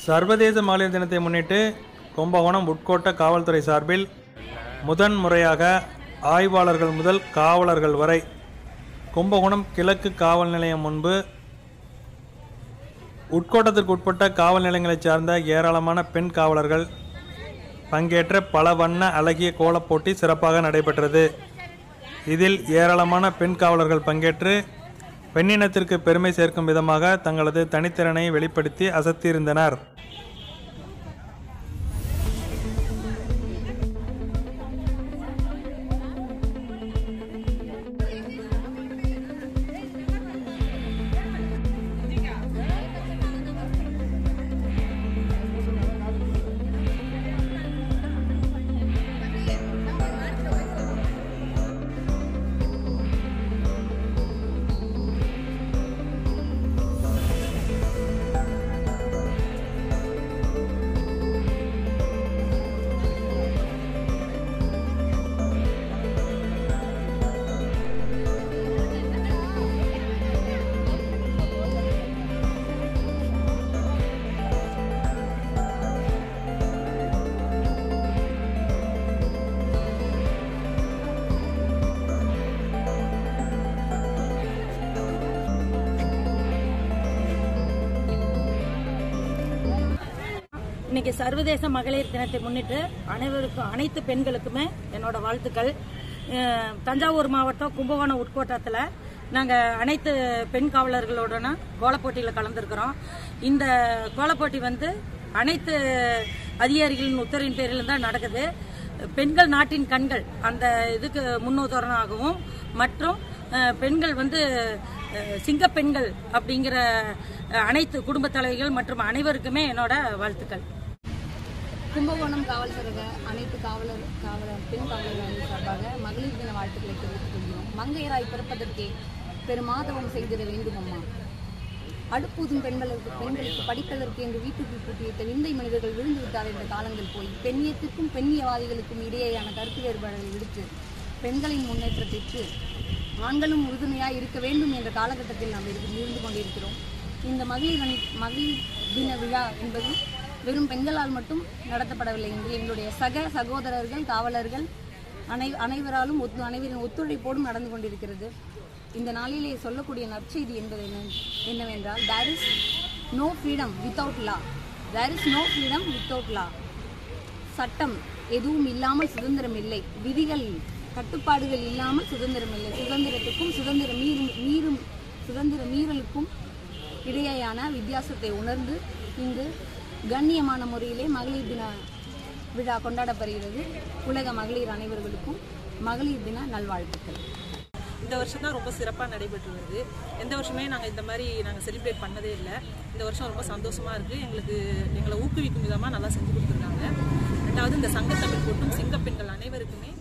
சர்வதேச மகளிர் தினத்தை முன்னிட்டு கும்பகோணம் உட்கோட்ட காவல்துறை சார்பில் முதன் முறையாக ஆய்வாளர்கள் முதல் காவலர்கள் வரை கும்பகோணம் கிழக்கு காவல் நிலையம் முன்பு உட்கோட்டத்திற்கு உட்பட்ட காவல் நிலையங்களைச் சார்ந்த ஏராளமான பெண் காவலர்கள் பங்கேற்ற பல வண்ண அழகிய கோலப் போட்டி சிறப்பாக நடைபெற்றது. இதில் ஏராளமான பெண் காவலர்கள் பங்கேற்று பெண்ணினத்திற்கு பெருமை சேர்க்கும் விதமாக தங்களது தனித்திறனை வெளிப்படுத்தி அசத்தியிருந்தனர். இன்னைக்கு சர்வதேச மகளிர் தினத்தை முன்னிட்டு அனைத்து பெண்களுக்குமே என்னோட வாழ்த்துக்கள். தஞ்சாவூர் மாவட்டம் கும்பகோணம் உட்கோட்டத்தில் நாங்கள் அனைத்து பெண் காவலர்களோட கோலப்போட்டியில் கலந்துருக்கிறோம். இந்த கோலப்போட்டி அனைத்து அதிகாரிகளின் உத்தரவின் பேரில் தான் நடக்குது. பெண்கள் நாட்டின் கண்கள் அந்த இதுக்கு முன்னுதாரணமாகவும் மற்றும் பெண்கள் சிங்க பெண்கள் அப்படிங்கிற அனைத்து குடும்ப தலைவிகள் மற்றும் அனைவருக்குமே என்னோட வாழ்த்துக்கள். கும்பகோணம் காவல் சரக அனைத்து பெண் காவலர்கள் சார்பாக மகளிர் தின வாழ்த்துக்களை தெரிவித்துக் கொள்கிறோம். மங்கையராய் பிறப்பதற்கே பெருமாதவம் செய்திட வேண்டும் அம்மா. அடுப்பூதும் பெண்களுக்கு படிப்பதற்கு என்று வீட்டுக்கு கூட்டியிட்ட விந்தை மனிதர்கள் விழுந்து விட்டார் என்ற காலங்கள் போய் பெண்ணியத்திற்கும் பெண்ணியவாதிகளுக்கும் இடையேயான கருத்து வேறுபாடுகளை விடுத்து பெண்களின் முன்னேற்றத்திற்கு ஆண்களும் உறுதுணையாக இருக்க வேண்டும் என்ற காலகட்டத்தில் நாம் இருந்து கொண்டிருக்கிறோம். இந்த மகளிர் தின விழா என்பது வெறும் பெண்களால் மட்டும் நடத்தப்படவில்லை என்று எங்களுடைய சகோதரர்கள் காவலர்கள் அனைவராலும் அனைவரின் ஒத்துழைப்போடும் நடந்து கொண்டிருக்கிறது. இந்த நாளிலே சொல்லக்கூடிய நற்செய்தி என்பது என்னவென்றால் there is no freedom without law. There is no freedom without law. சட்டம் எதுவும் இல்லாமல் சுதந்திரம் இல்லை. விதிகள் கட்டுப்பாடுகள் இல்லாமல் சுதந்திரம் இல்லை. சுதந்திரத்துக்கும் சுதந்திர மீறலுக்கும் இடையேயான வித்தியாசத்தை உணர்ந்து இங்கு கண்ணியமான முறையிலே மகளிர் தின விழா கொண்டாடப்படுகிறது. உலக மகளிர் அனைவர்களுக்கும் மகளிர் தின நல்வாழ்த்துக்கள். இந்த வருஷம் தான் ரொம்ப சிறப்பாக நடைபெற்று வருது. எந்த வருஷமே நாங்கள் இந்த மாதிரி செலிப்ரேட் பண்ணதே இல்லை. இந்த வருஷம் ரொம்ப சந்தோஷமாக இருக்குது. எங்களை ஊக்குவிக்கும் விதமாக நல்லா செஞ்சு கொடுத்துருக்காங்க. ரெண்டாவது இந்த சங்கத்தமிழ் கூட்டம் சிங்கப்பெண்கள் அனைவருக்குமே